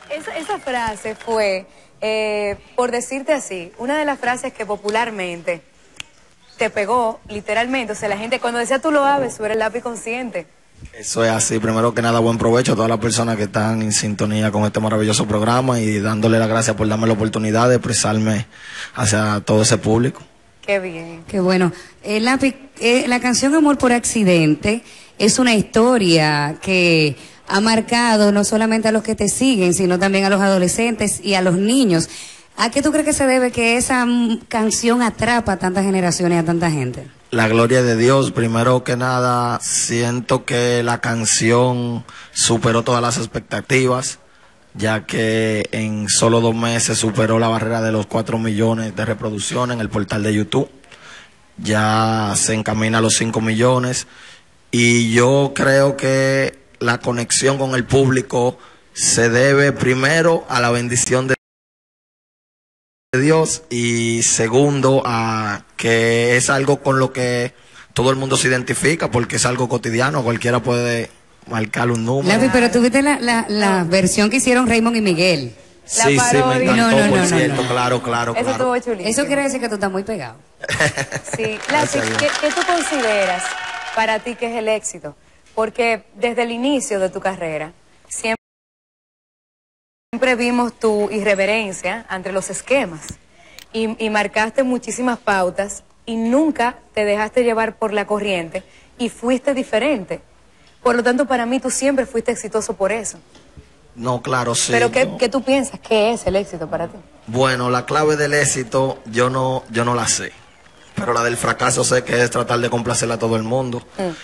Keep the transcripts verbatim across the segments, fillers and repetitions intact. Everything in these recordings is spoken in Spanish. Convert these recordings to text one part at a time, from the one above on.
Esa, esa frase fue, eh, por decirte así, una de las frases que popularmente te pegó, literalmente. O sea, la gente cuando decía tú lo haces, tú eres el lápiz consciente. Eso es así. Primero que nada, buen provecho a todas las personas que están en sintonía con este maravilloso programa y dándole las gracias por darme la oportunidad de expresarme hacia todo ese público. Qué bien. Qué bueno. Eh, lápiz, eh, la canción Amor por Accidente es una historia que ha marcado no solamente a los que te siguen, sino también a los adolescentes y a los niños. ¿A qué tú crees que se debe que esa mm, canción atrapa a tantas generaciones y a tanta gente? La gloria de Dios. Primero que nada, siento que la canción superó todas las expectativas, ya que en solo dos meses superó la barrera de los cuatro millones de reproducciones en el portal de YouTube. Ya se encamina a los cinco millones. Y yo creo que la conexión con el público se debe primero a la bendición de Dios y segundo a que es algo con lo que todo el mundo se identifica porque es algo cotidiano, cualquiera puede marcar un número. Lápiz, pero tuviste la, la, la versión que hicieron Raymond y Miguel. La Sí, sí, me parodia. encantó, No, no, por no, no, cierto, no. claro, claro, Eso claro. estuvo chulísimo. Eso quiere decir que tú estás muy pegado. Sí. Lápiz, Gracias a Dios. ¿qué, ¿qué tú consideras para ti que es el éxito? Porque desde el inicio de tu carrera, siempre Siempre vimos tu irreverencia ante los esquemas y, y marcaste muchísimas pautas y nunca te dejaste llevar por la corriente y fuiste diferente. Por lo tanto, para mí tú siempre fuiste exitoso por eso. No, claro, sí. Pero ¿qué, no. ¿qué tú piensas? ¿Qué es el éxito para ti? Bueno, la clave del éxito yo no, yo no la sé, pero la del fracaso sé que es tratar de complacerle a todo el mundo. Mm.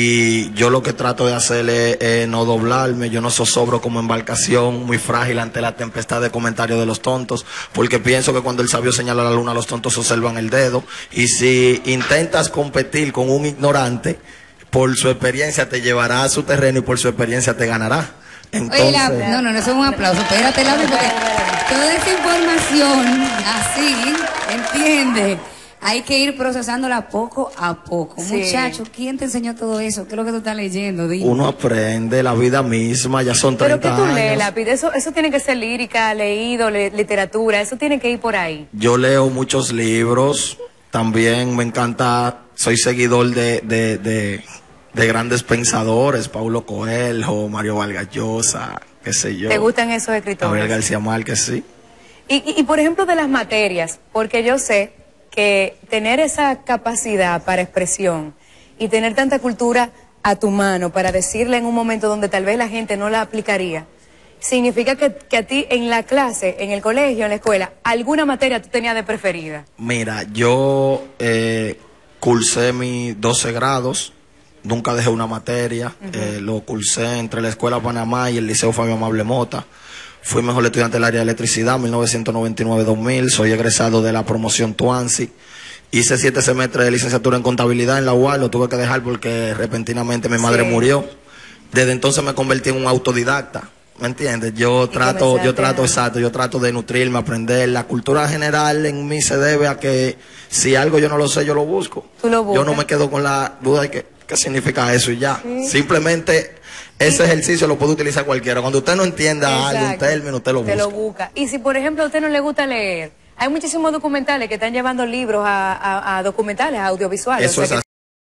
Y yo lo que trato de hacer es eh, no doblarme, yo no zozobro como embarcación muy frágil ante la tempestad de comentarios de los tontos, porque pienso que cuando el sabio señala la luna, los tontos observan el dedo, y si intentas competir con un ignorante, por su experiencia te llevará a su terreno y por su experiencia te ganará. Entonces, Oye, la, no, no, no, eso es un aplauso. Espérate, Lápiz, porque toda esa información, así, ¿entiendes? Hay que ir procesándola poco a poco. Sí. Muchacho, ¿quién te enseñó todo eso? ¿Qué es lo que tú estás leyendo? Dime. uno aprende la vida misma, ya son ¿Pero treinta qué tú años. lees, Lápiz? Eso, eso tiene que ser lírica, leído, le- literatura, eso tiene que ir por ahí. Yo leo muchos libros, también me encanta, soy seguidor de, de, de, de grandes pensadores, Paulo Coelho, Mario Vargas Llosa, qué sé yo. ¿Te gustan esos Gabriel escritores? García Márquez, sí. Y, y, y, por ejemplo de las materias, porque yo sé que tener esa capacidad para expresión y tener tanta cultura a tu mano para decirla en un momento donde tal vez la gente no la aplicaría, significa que, que a ti en la clase, en el colegio, en la escuela, alguna materia tú tenías de preferida. Mira, yo eh, cursé mis doce grados, nunca dejé una materia, uh-huh. eh, lo cursé entre la Escuela Panamá y el Liceo Fabio Amable Mota. Fui mejor estudiante del área de electricidad, mil novecientos noventa y nueve a dos mil. Soy egresado de la promoción Tuansi. Hice siete semestres de licenciatura en contabilidad en la U A R. Lo tuve que dejar porque repentinamente mi madre Sí. murió. Desde entonces me convertí en un autodidacta. ¿Me entiendes? Yo trato, yo trato, a... exacto, yo trato de nutrirme, aprender. La cultura general en mí se debe a que si algo yo no lo sé, yo lo busco. Tú lo buscas. Yo no me quedo con la duda de que, qué significa eso y ya. Sí. Simplemente ese ejercicio lo puede utilizar cualquiera. Cuando usted no entienda Exacto. algo, un término, usted lo busca. Te lo busca. Y si, por ejemplo, a usted no le gusta leer, hay muchísimos documentales que están llevando libros a, a, a documentales, a audiovisuales. Eso o sea es que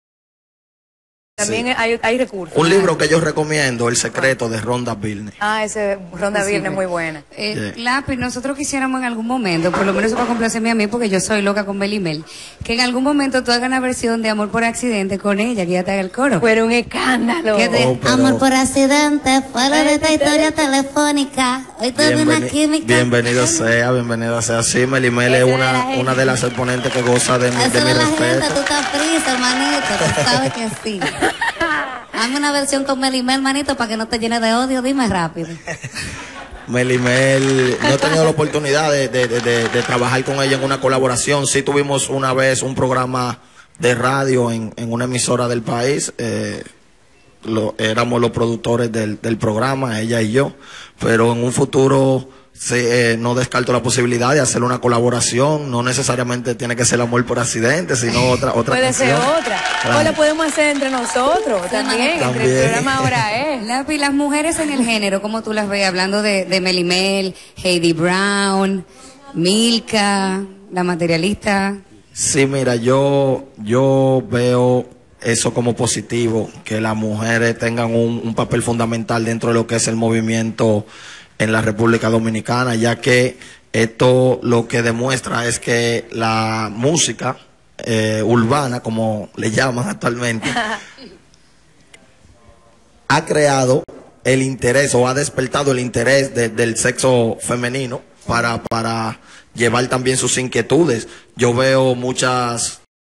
también sí. hay, hay recursos. Un libro que yo recomiendo, El secreto de Rhonda Byrne. Ah, ese Ronda Sí, Virne es sí. muy buena. Eh, Sí. Lápiz, nosotros quisiéramos en algún momento, por lo menos para complacerme a mí, porque yo soy loca con Belimel, que en algún momento tú hagas una versión de Amor por Accidente con ella, que ella te haga el coro. Pero un escándalo. ¿Qué te- Oh, pero- Amor por accidente, fuera de esta historia telefónica. Hoy tuve una Bienveni- química. bienvenido sea, bienvenido sea. Sí, Melimel es Esa de la una, gente. una de las exponentes que goza de, mi- de Eso mi de la gente, respeto. tú estás frito, hermanito. Tú sabes que sí. Hazme una versión con Melimel, hermanito, para que no te llene de odio. Dime rápido. Melimel, no he tenido la oportunidad de, de, de, de- de trabajar con ella en una colaboración. Sí tuvimos una vez un programa de radio en, en una emisora del país. Eh, lo, éramos los productores del, del programa, ella y yo. Pero en un futuro se, eh, no descarto la posibilidad de hacer una colaboración. No necesariamente tiene que ser Amor por Accidente, sino otra otra Puede canción. ser otra. Claro. O la podemos hacer entre nosotros también, También. entre el programa Ahora Es. Lapi, las mujeres en el género, ¿cómo tú las ves? Hablando de, de Mely Mel, Heidi Brown, Milka, la materialista. Sí, mira, yo, yo veo eso como positivo, que las mujeres tengan un, un papel fundamental dentro de lo que es el movimiento en la República Dominicana, ya que esto lo que demuestra es que la música eh, urbana, como le llaman actualmente, ha creado el interés o ha despertado el interés de, del sexo femenino para, para llevar también sus inquietudes. Yo veo muchas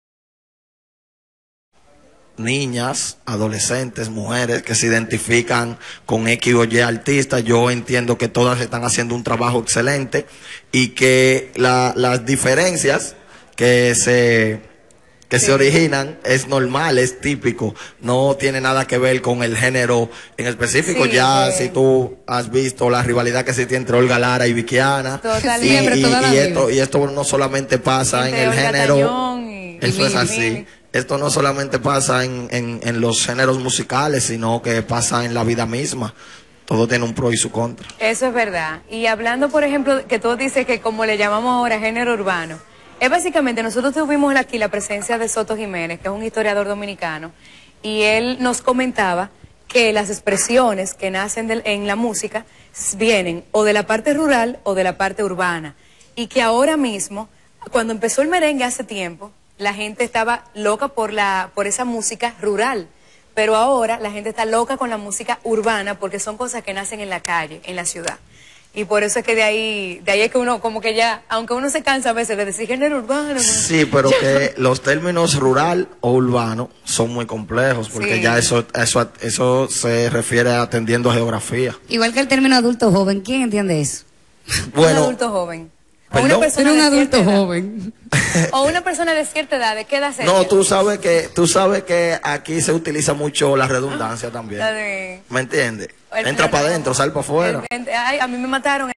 niñas, adolescentes, mujeres que se identifican con X o Y artistas. Yo entiendo que todas están haciendo un trabajo excelente y que la, las diferencias que se que sí. se originan es normal, es típico, no tiene nada que ver con el género en específico. Sí, ya sí. Si tú has visto la rivalidad que existe entre Olga Lara y Vickiana, y, y, y, esto, y esto no solamente pasa entre en el Olga género, y, eso y es así. Mil. Esto no solamente pasa en, en, en los géneros musicales, sino que pasa en la vida misma. Todo tiene un pro y su contra. Eso es verdad. Y hablando, por ejemplo, que tú dices que como le llamamos ahora género urbano, es básicamente, nosotros tuvimos aquí la presencia de Soto Jiménez, que es un historiador dominicano, y él nos comentaba que las expresiones que nacen de, en la música vienen o de la parte rural o de la parte urbana, y que ahora mismo, cuando empezó el merengue hace tiempo, la gente estaba loca por, la, por esa música rural, pero ahora la gente está loca con la música urbana porque son cosas que nacen en la calle, en la ciudad. Y por eso es que de ahí, de ahí es que uno como que ya, aunque uno se cansa a veces de decir género urbano. Sí, pero que los términos rural o urbano son muy complejos, porque sí. ya eso, eso, eso se refiere a atendiendo a geografía. Igual que el término adulto joven, ¿quién entiende eso? Bueno, un adulto joven. O una persona un de adulto joven. O una persona de cierta edad, ¿de qué edad sería? No, tú sabes que, tú sabes que aquí se utiliza mucho la redundancia también. La de... ¿Me entiendes? El, Entra para adentro, sal para afuera. El, el, ay, a mí me mataron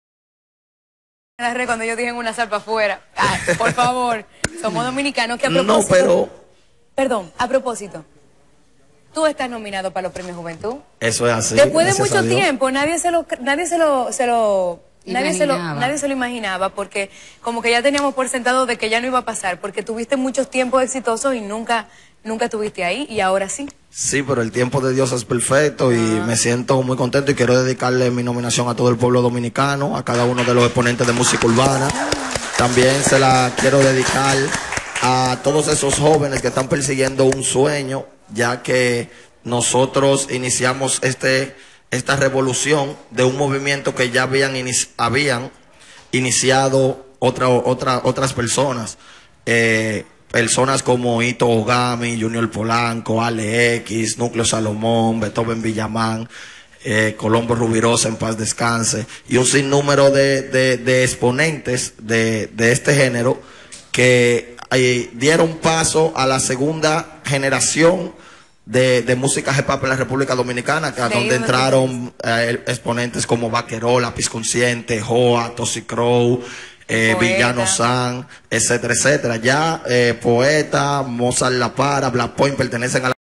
en la red cuando yo dije en una sal para afuera. Ay, por favor, somos dominicanos que a propósito... No, pero... Perdón, a propósito, tú estás nominado para los Premios Juventud. Eso es así. Después de mucho tiempo, nadie se lo... Nadie se lo, se lo Nadie se, lo, nadie se lo imaginaba, porque como que ya teníamos por sentado de que ya no iba a pasar, porque tuviste muchos tiempos exitosos y nunca, nunca estuviste ahí, y ahora sí. Sí, pero el tiempo de Dios es perfecto y ah. me siento muy contento y quiero dedicarle mi nominación a todo el pueblo dominicano, a cada uno de los exponentes de música urbana. También se la quiero dedicar a todos esos jóvenes que están persiguiendo un sueño, ya que nosotros iniciamos este... esta revolución de un movimiento que ya habían, inici habían iniciado otra, otra, otras personas, eh, personas como Ito Ogami, Junior Polanco, Ale X, Núcleo Salomón, Beethoven Villamán, eh, Colombo Rubirosa, en paz descanse, y un sinnúmero de, de, de exponentes de, de este género que eh, dieron paso a la segunda generación De, de música hip hop en la República Dominicana, que, donde entraron eh, exponentes como Vaqueró, Lápiz Consciente, Joa, Tosi Crow, eh, Villano San, etcétera, etcétera. Ya eh, Poeta, Mozart La Para, Black Point pertenecen a la,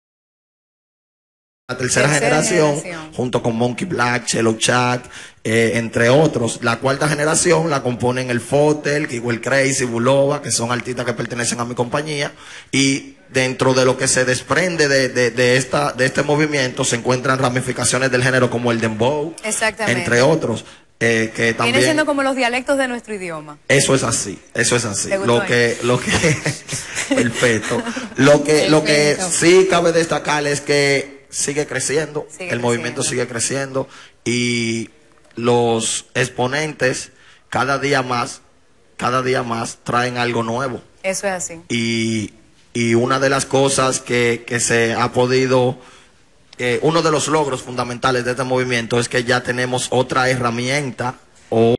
la tercera, tercera generación, generación, junto con Monkey Black, Chelo Chak, eh, entre otros. La cuarta generación la componen el Fotel, Kiwel Crazy, Bulova, que son artistas que pertenecen a mi compañía, y dentro de lo que se desprende de, de, de, esta, de este movimiento se encuentran ramificaciones del género como el dembow, entre otros. Eh, que también viene siendo como los dialectos de nuestro idioma. Eso es así, eso es así. Lo que, lo que, perfecto. Lo que, lo que sí cabe destacar es que sigue creciendo, sigue el creciendo. Movimiento sigue creciendo y los exponentes cada día más, cada día más traen algo nuevo. Eso es así. Y Y una de las cosas que, que se ha podido, eh, uno de los logros fundamentales de este movimiento es que ya tenemos otra herramienta o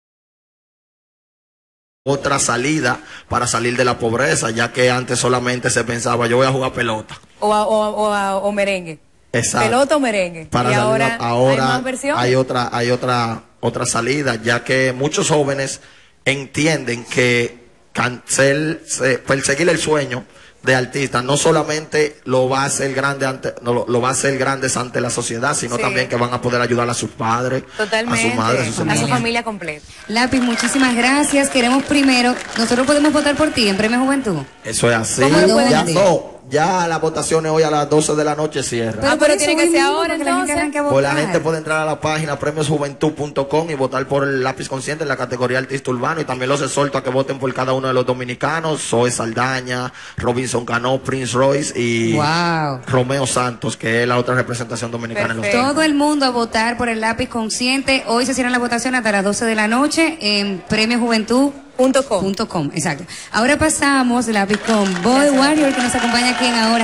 otra salida para salir de la pobreza, ya que antes solamente se pensaba, yo voy a jugar pelota. O, a, o, o, a, o merengue. Exacto. pelota o merengue. Para y salir ahora, a- ahora hay más versiones. hay otra, hay otra, otra salida, ya que muchos jóvenes entienden que can- ser- se- perseguir el sueño de artista no solamente lo va a hacer grande ante, no, lo, lo va a hacer grandes ante la sociedad, sino Sí. también que van a poder ayudar a sus padres, Totalmente. a su madre, a sus a su hermanos. familia completa. Lápiz, muchísimas gracias. Queremos primero, nosotros podemos votar por ti en Premio Juventud. Eso es así. ¿Cómo lo pueden Ya hacer? no, ya las votaciones hoy a las doce de la noche cierran. Ah, pero por eso tiene que hoy ser mismo, ahora, para que la gente entonces. arranque a Pues la votar. gente puede entrar a la página premios juventud punto com y votar por el lápiz consciente en la categoría artista urbano, y también los exhorto a que voten por cada uno de los dominicanos: Zoe Saldaña, Robinson Cano, Prince Royce y Wow. Romeo Santos, que es la otra representación dominicana en los Perfecto. Todo el mundo a votar por el lápiz consciente. Hoy se cierran la votación hasta las doce de la noche en premio juventud Punto com. punto com. Exacto. Ahora pasamos lápiz con Boy Warrior, que nos acompaña aquí en Ahora.